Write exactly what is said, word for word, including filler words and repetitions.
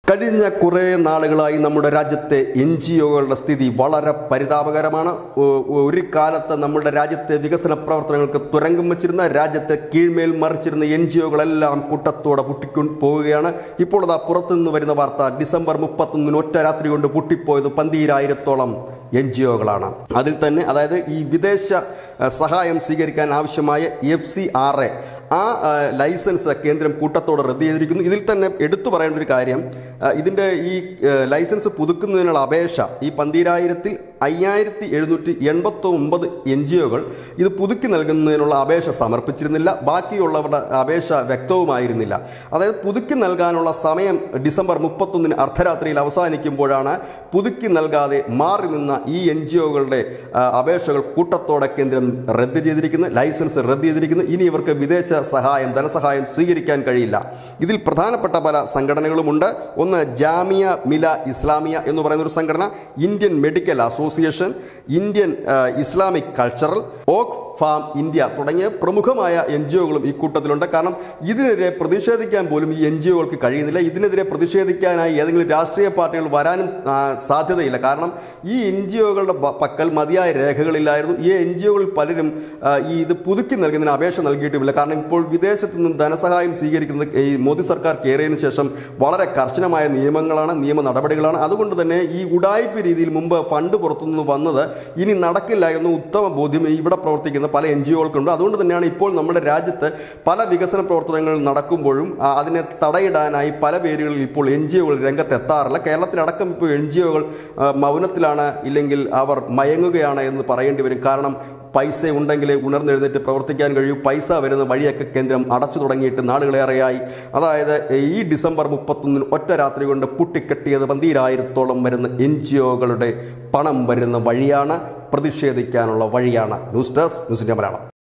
കഴിഞ്ഞ കുറേ നാളുകളായി നമ്മുടെ രാജ്യത്തെ എൻ ജി ഒകളുടെ സ്ഥിതി വളരെ പരിതാപകരമാണ്. ഒരു കാലത്ത് നമ്മുടെ രാജ്യത്തെ വികസന പ്രവർത്തനങ്ങൾക്ക് തുരങ്കം വച്ചിരുന്ന, രാജ്യത്തെ കീഴ്മേൽ മറിച്ചിരുന്ന എൻ ജി ഒകളെല്ലാം കൂട്ടത്തോടെ പൊട്ടിക്കൊണ്ട് പോവുകയാണ്. ഇപ്പോൾ അതാ പുറത്തുനിന്ന് വരുന്ന വാർത്ത, ഡിസംബർ മുപ്പത്തൊന്നിന് ഒറ്റ രാത്രി കൊണ്ട് പൊട്ടിപ്പോയത് പന്തീരായിരത്തോളം എൻ ജി ഒകളാണ്. അതിൽ തന്നെ അതായത് ഈ വിദേശ സഹായം സ്വീകരിക്കാൻ ആവശ്യമായ എഫ് സി ആർ എ ആ ലൈസൻസ് കേന്ദ്രം കൂട്ടത്തോടെ റദ്ദ് ചെയ്തിരിക്കുന്നു. ഇതിൽ തന്നെ എടുത്തു പറയേണ്ട ഒരു കാര്യം, ഇതിൻ്റെ ഈ ലൈസൻസ് പുതുക്കുന്നതിനുള്ള അപേക്ഷ ഈ പന്തീരായിരത്തിൽ അയ്യായിരത്തി എഴുന്നൂറ്റി എൺപത്തി ഒമ്പത് എൻ ജി ഒകൾ ഇത് പുതുക്കി നൽകുന്നതിനുള്ള അപേക്ഷ സമർപ്പിച്ചിരുന്നില്ല. ബാക്കിയുള്ളവരുടെ അപേക്ഷ വ്യക്തവുമായിരുന്നില്ല. അതായത് പുതുക്കി നൽകാനുള്ള സമയം ഡിസംബർ മുപ്പത്തൊന്നിന് അർദ്ധരാത്രിയിൽ അവസാനിക്കുമ്പോഴാണ് പുതുക്കി നൽകാതെ മാറി നിന്ന ഈ എൻ ജി ഒകളുടെ അപേക്ഷകൾ കൂട്ടത്തോടെ കേന്ദ്രം റദ്ദ് ചെയ്തിരിക്കുന്നത്, ലൈസൻസ് റദ്ദ് ചെയ്തിരിക്കുന്നത്. ഇനി ഇവർക്ക് വിദേശ സഹായം ധനസഹായം സ്വീകരിക്കാൻ കഴിയില്ല. ഇതിൽ പ്രധാനപ്പെട്ട പല സംഘടനകളുമുണ്ട്. ഒന്ന് ജാമിയ മില ഇസ്ലാമിയ എന്ന് പറയുന്ന ഒരു സംഘടന, Indian medical association, Indian Islamic cultural, Oxfam India തുടങ്ങിയ പ്രമുഖമായ എൻ ജി ഒകളും ഈ കൂട്ടത്തിലുണ്ട്. കാരണം ഇതിനെതിരെ പ്രതിഷേധിക്കാൻ പോലും ഈ എൻ ജി ഒകൾക്ക് കഴിയുന്നില്ല. ഇതിനെതിരെ പ്രതിഷേധിക്കാനായി ഏതെങ്കിലും രാഷ്ട്രീയ പാർട്ടികൾ വരാനും സാധ്യതയില്ല. കാരണം ഈ എൻ ജി ഒകളുടെ പക്കൽ മതിയായ രേഖകളില്ലായിരുന്നു. ഈ എൻ ജി ഒകളിൽ പലരും ഈ ഇത് പുതുക്കി നൽകുന്നതിന് അപേക്ഷ നൽകിയിട്ടുമില്ല. കാരണം ഇപ്പോൾ വിദേശത്തു നിന്നും ധനസഹായം സ്വീകരിക്കുന്നത് ഈ മോദി സർക്കാർ കയറിയതിനു ശേഷം വളരെ കർശനമായ നിയമങ്ങളാണ്, നിയമ നടപടികളാണ്. അതുകൊണ്ട് തന്നെ ഈ ഉഡായിപ്പ് രീതിയിൽ മുമ്പ് ഫണ്ട് പുറത്തുനിന്ന് വന്നത് ഇനി നടക്കില്ല എന്ന ഉത്തമ ബോധ്യം ഇവിടെ പ്രവർത്തിക്കുന്ന പല എൻ ജി ഒകൾക്കുണ്ട്. അതുകൊണ്ട് തന്നെയാണ് ഇപ്പോൾ നമ്മുടെ രാജ്യത്ത് പല വികസന പ്രവർത്തനങ്ങൾ നടക്കുമ്പോഴും അതിനെ തടയിടാനായി പല പേരുകളിൽ ഇപ്പോൾ എൻ ജി ഒകൾ രംഗത്തെത്താറില്ല. കേരളത്തിലടക്കം ഇപ്പോൾ എൻ ജി ഒകൾ മൗനത്തിലാണ്, ഇല്ലെങ്കിൽ അവർ മയങ്ങുകയാണ് എന്ന് പറയേണ്ടി വരും. കാരണം പൈസ ഉണ്ടെങ്കിലേ ഉണർന്നെഴുന്നേറ്റ് പ്രവർത്തിക്കാൻ കഴിയൂ. പൈസ വരുന്ന വഴിയൊക്കെ കേന്ദ്രം അടച്ചു തുടങ്ങിയിട്ട് നാളുകളേറെയായി. അതായത് ഈ ഡിസംബർ മുപ്പത്തൊന്നിന് ഒറ്റ രാത്രി കൊണ്ട് പൂട്ടിക്കെട്ടിയത് പന്തീരായിരത്തോളം വരുന്ന എൻ ജി ഒകളുടെ പണം വരുന്ന വഴിയാണ്, പ്രതിഷേധിക്കാനുള്ള വഴിയാണ്. News desk, news India Malayalam.